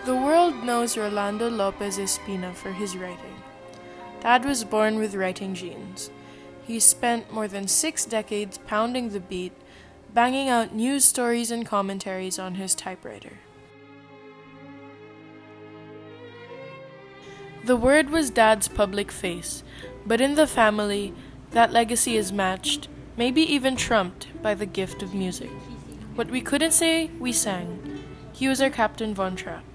The world knows Rolando Lopez Espina for his writing. Dad was born with writing genes. He spent more than 6 decades pounding the beat, banging out news stories and commentaries on his typewriter. The Word was Dad's public face, but in the family, that legacy is matched, maybe even trumped, by the gift of music. What we couldn't say, we sang. He was our Captain Von Trapp.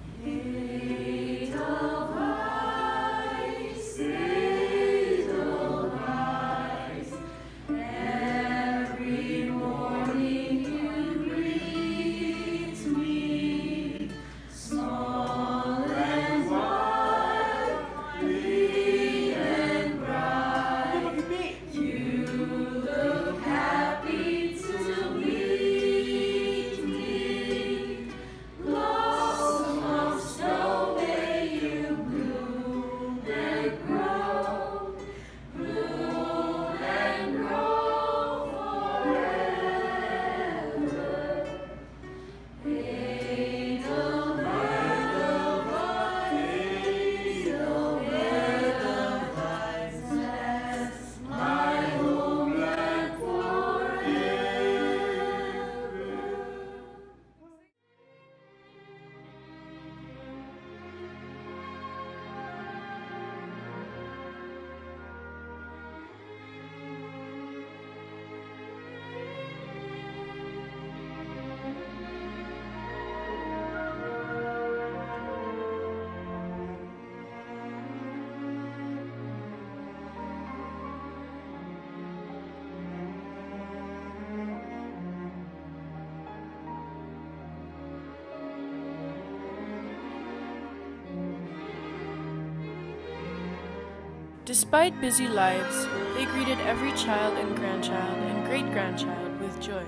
Despite busy lives, they greeted every child and grandchild and great-grandchild with joy.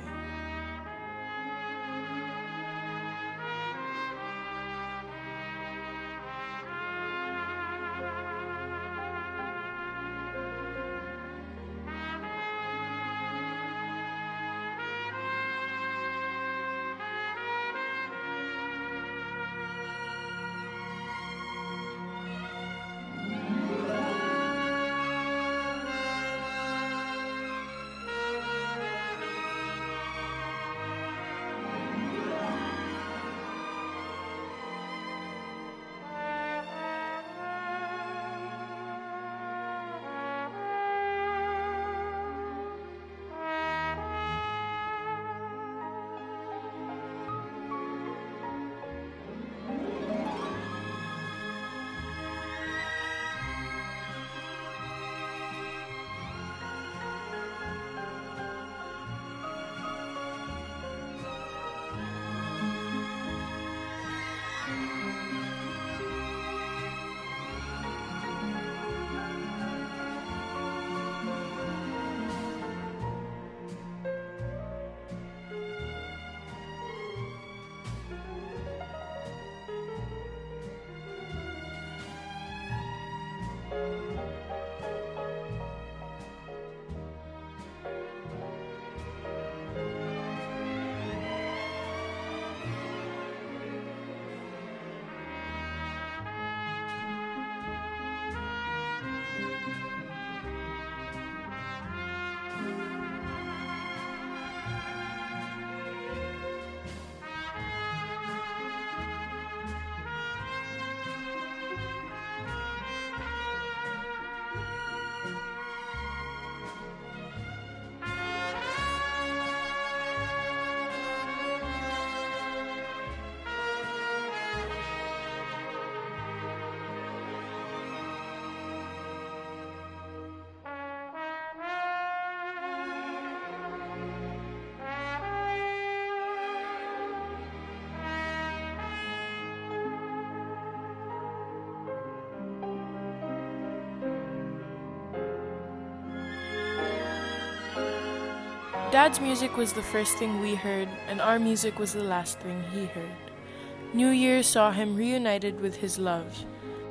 Dad's music was the first thing we heard, and our music was the last thing he heard. New Year saw him reunited with his love.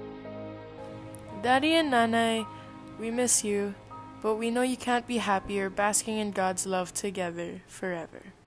Daddy and Nanay, we miss you, but we know you can't be happier basking in God's love together forever.